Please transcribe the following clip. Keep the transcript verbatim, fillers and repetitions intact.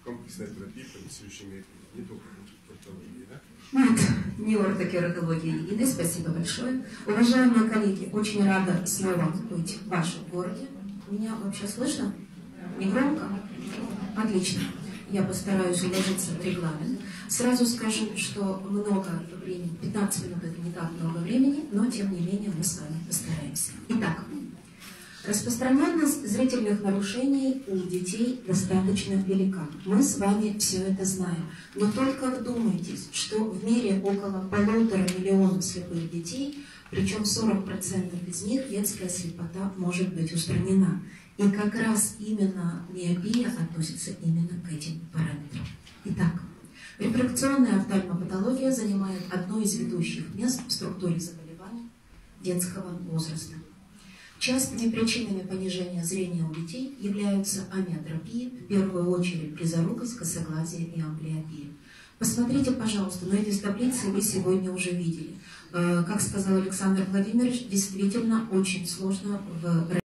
комплексная терапия по следующей мере, не только ортологии, да? Нет, не ортокератология единой, спасибо большое. Уважаемые коллеги, очень рада снова быть в вашем городе. Меня вообще слышно? Не громко? Отлично. Я постараюсь уложиться в регламент. Сразу скажу, что много времени, пятнадцать минут это не так много времени, но тем не менее мы с вами постараемся. Итак, распространенность зрительных нарушений у детей достаточно велика. Мы с вами все это знаем. Но только вдумайтесь, что в мире около полутора миллионов слепых детей, причем сорок процентов из них детская слепота может быть устранена. И как раз именно миопия относится именно к этим параметрам. Итак, рефракционная офтальмопатология занимает одно из ведущих мест в структуре заболеваний детского возраста. Частыми причинами понижения зрения у детей являются амиотропия, в первую очередь близорукость, косоглазие и амблиопия. Посмотрите, пожалуйста, но эти таблицы вы сегодня уже видели. Как сказал Александр Владимирович, действительно очень сложно в